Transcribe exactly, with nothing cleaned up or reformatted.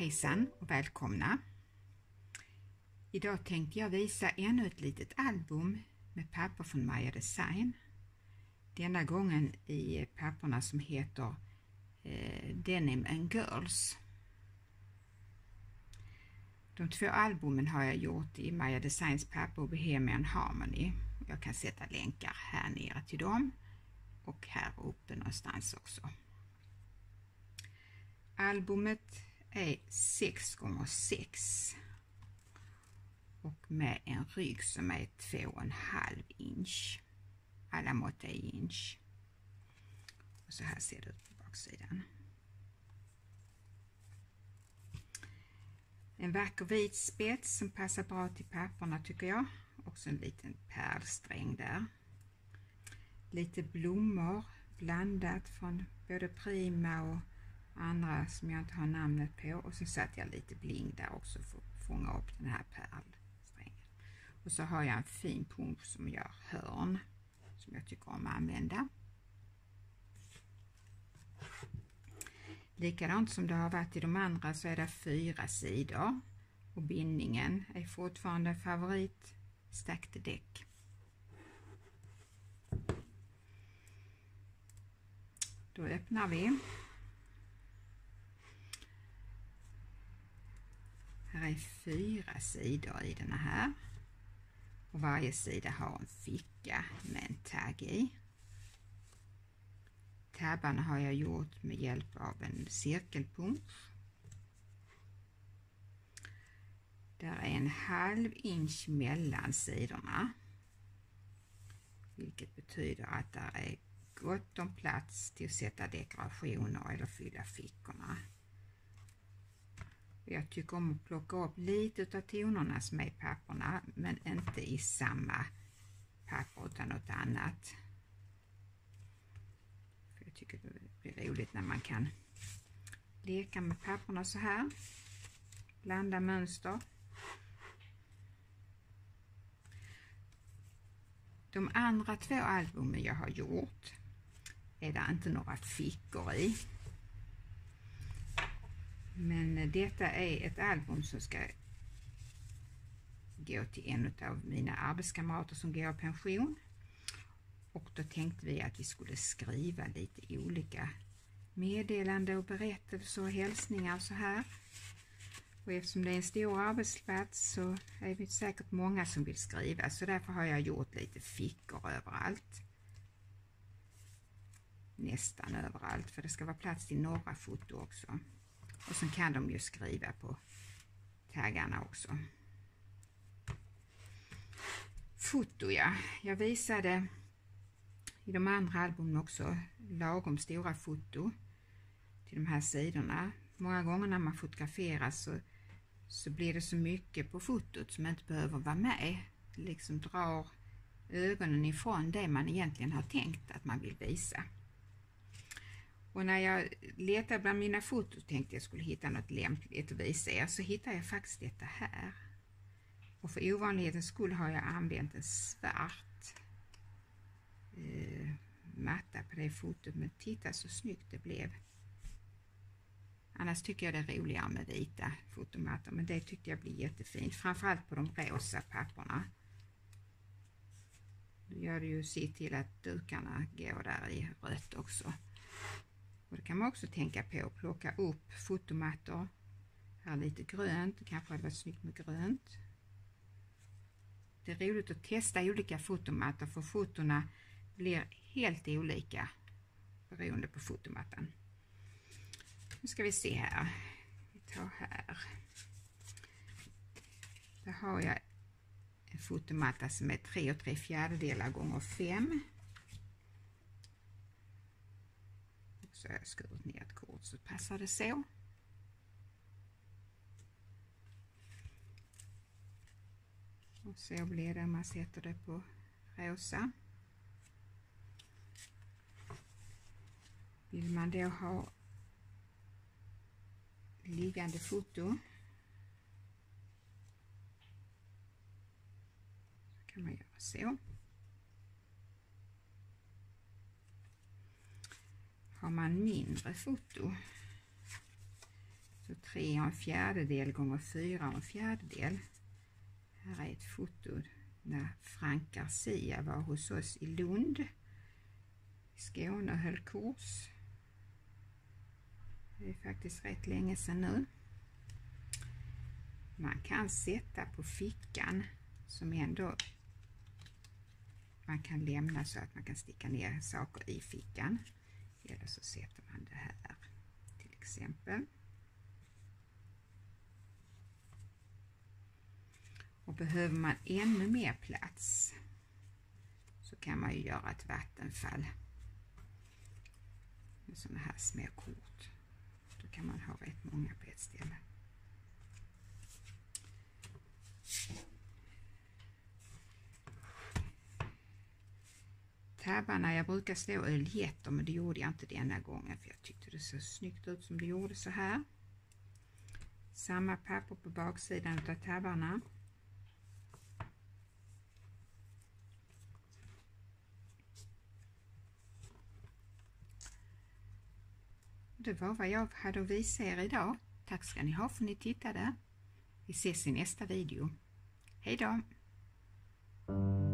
Hejsan och välkomna! Idag tänkte jag visa ännu ett litet album med papper från Maja Design. Denna gången i papperna som heter eh, Denim and Girls. De två albumen har jag gjort i Maja Designs papper och Bohemian Harmony. Jag kan sätta länkar här nere till dem och här uppe någonstans också. Albumet är sex gånger sex och med en rygg som är två komma fem inch. Alla mått är inch. Och så här ser det ut på baksidan. En vacker vit spets som passar bra till papperna tycker jag. Också en liten pärlsträng där. Lite blommor blandat från både Prima och andra som jag inte har namnet på. Och så satte jag lite bling där också för att fånga upp den här pärlsträngen. Och så har jag en fin pump som gör hörn som jag tycker om att använda. Likadant som det har varit i de andra så är det fyra sidor. Och bindningen är fortfarande favorit stacked däck. Då öppnar vi. Här är fyra sidor i den här. Och varje sida har en ficka med en tagg i. Tabbarna har jag gjort med hjälp av en cirkelpump. Där är en halv inch mellan sidorna. Vilket betyder att det är gott om plats till att sätta dekorationer eller fylla fickorna. Jag tycker om att plocka upp lite av tonerna som är i papperna, men inte i samma papper utan något annat. För jag tycker det blir roligt när man kan leka med papperna så här. Blanda mönster. De andra två albumen jag har gjort är det inte några fickor i. Men detta är ett album som ska gå till en av mina arbetskamrater som går i pension. Och då tänkte vi att vi skulle skriva lite olika meddelande och berättelser och hälsningar och så här. Och eftersom det är en stor arbetsplats så är det säkert många som vill skriva. Så därför har jag gjort lite fickor överallt. Nästan överallt, för det ska vara plats till några foto också. Och sen kan de ju skriva på taggarna också. Foto, ja. Jag visade i de andra albumen också lagom stora foto till de här sidorna. Många gånger när man fotograferar så, så blir det så mycket på fotot som inte behöver vara med. Liksom drar ögonen ifrån det man egentligen har tänkt att man vill visa. Och när jag letade bland mina foton tänkte jag skulle hitta något lämpligt att visa er, så hittade jag faktiskt detta här. Och för ovanlighetens skull har jag använt en svart eh, matta på det fotot, men titta så snyggt det blev. Annars tycker jag det är roligare med vita fotomattor, men det tyckte jag blir jättefint, framförallt på de rosa papperna. Då gör det ju sitt till att dukarna går där i rött också. Och det kan man också tänka på att plocka upp fotomattor. Här lite grönt, det kanske hade varit snyggt med grönt. Det är roligt att testa olika fotomattor, för fotorna blir helt olika beroende på fotomattan. Nu ska vi se här. Vi tar här. Där har jag en fotomatta som är tre och tre fjärdedelar gånger fem. Så har jag skurit ner ett kort så passar det så. Och så blir det om man sätter det på rosa. Vill man då ha liggande foto så kan man göra så. Har man mindre foto Så tre och en fjärdedel gånger fyra och en fjärdedel. Här är ett foto när Frank Garcia var hos oss i Lund, i Skåne, och höll kurs. Det är faktiskt rätt länge sedan nu. Man kan sätta på fickan som ändå man kan lämna så att man kan sticka ner saker i fickan. Eller så sätter man det här till exempel. Och behöver man ännu mer plats så kan man ju göra ett vattenfall med sådana här små kort. Då kan man ha rätt många på ett ställe. Tabbarna, jag brukar slå öljetter, men det gjorde jag inte denna gången för jag tyckte det så snyggt ut som det gjorde så här. Samma papper på baksidan av tabbarna. Det var vad jag hade att visa er idag. Tack ska ni ha för att ni tittade. Vi ses i nästa video. Hej då!